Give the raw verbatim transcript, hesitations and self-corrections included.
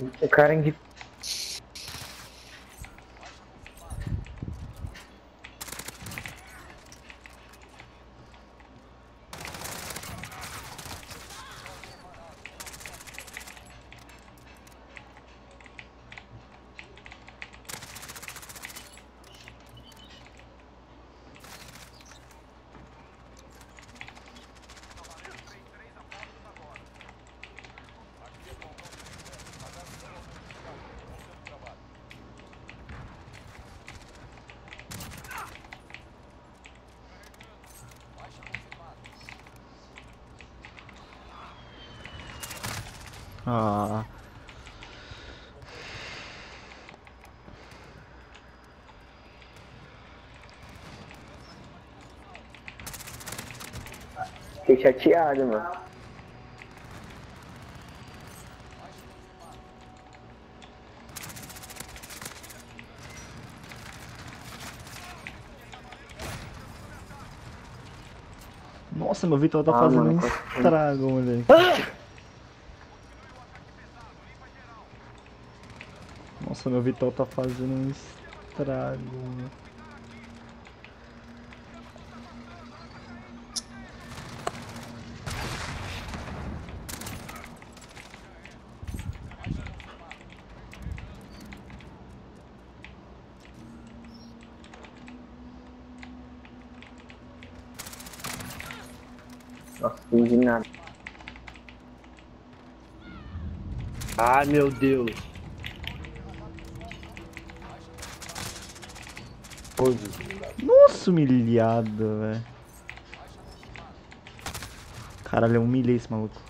O cara em Ah, Fiquei chateado, mano. nossa, meu Vitor tá Ah, fazendo mano, um consegui. estrago, moleque. Nossa, meu Vitor tá fazendo um estrago, mano. Nossa, indignado. Ai, meu Deus. Hoje. Nossa, humilhado, velho. Caralho, eu humilhei esse maluco.